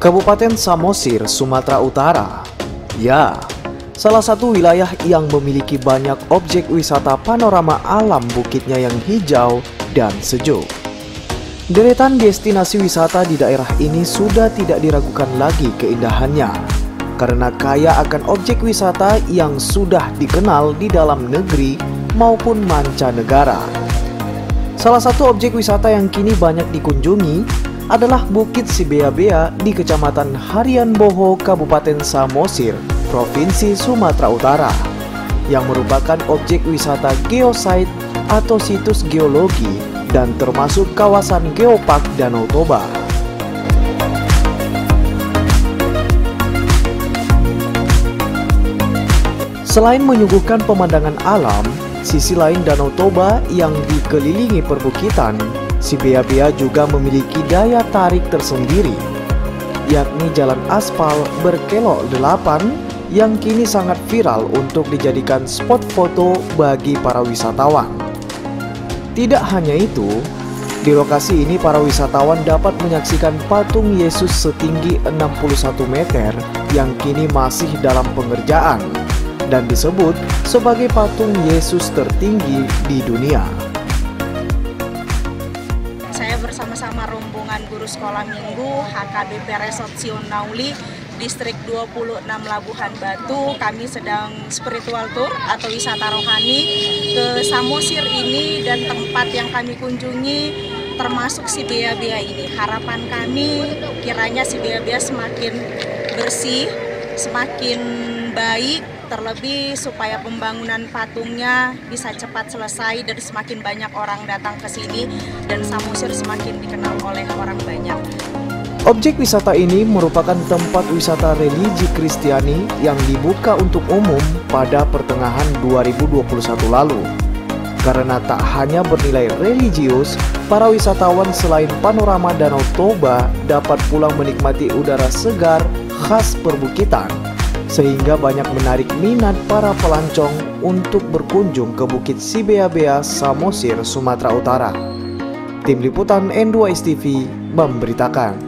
Kabupaten Samosir, Sumatera Utara. Ya, salah satu wilayah yang memiliki banyak objek wisata panorama alam bukitnya yang hijau dan sejuk. Deretan destinasi wisata di daerah ini sudah tidak diragukan lagi keindahannya, karena kaya akan objek wisata yang sudah dikenal di dalam negeri maupun mancanegara. Salah satu objek wisata yang kini banyak dikunjungi adalah Bukit Sibea-bea di Kecamatan Harian Boho, Kabupaten Samosir, Provinsi Sumatera Utara, yang merupakan objek wisata geosite atau situs geologi dan termasuk kawasan geopark Danau Toba. Selain menyuguhkan pemandangan alam, sisi lain Danau Toba yang dikelilingi perbukitan, Sibea-bea juga memiliki daya tarik tersendiri, yakni jalan aspal berkelok 8 yang kini sangat viral untuk dijadikan spot foto bagi para wisatawan. Tidak hanya itu, di lokasi ini para wisatawan dapat menyaksikan patung Yesus setinggi 61 meter yang kini masih dalam pengerjaan dan disebut sebagai patung Yesus tertinggi di dunia. Saya bersama-sama rombongan guru sekolah minggu HKBP Resort Sion Nauli, Distrik 26 Labuhan Batu. Kami sedang spiritual tour atau wisata rohani ke Samosir ini, dan tempat yang kami kunjungi termasuk Sibea-bea ini. Harapan kami kiranya Sibea-bea semakin bersih, semakin baik, terlebih supaya pembangunan patungnya bisa cepat selesai dan semakin banyak orang datang ke sini dan Samosir semakin dikenal oleh orang banyak. Objek wisata ini merupakan tempat wisata religi Kristiani yang dibuka untuk umum pada pertengahan 2021 lalu. Karena tak hanya bernilai religius, para wisatawan selain panorama Danau Toba dapat pulang menikmati udara segar khas perbukitan, sehingga banyak menarik minat para pelancong untuk berkunjung ke Bukit Sibea-bea, Samosir, Sumatera Utara. Tim Liputan N2 STV memberitakan.